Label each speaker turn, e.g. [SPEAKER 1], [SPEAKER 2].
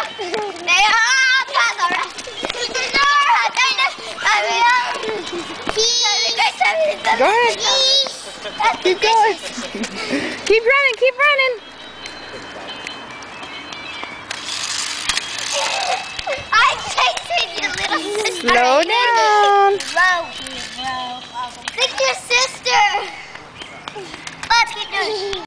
[SPEAKER 1] Go ahead. Keep going. Keep running, keep running.
[SPEAKER 2] I'm chasing you, little sister.
[SPEAKER 1] Slow down.
[SPEAKER 2] Slow, bro. Think you're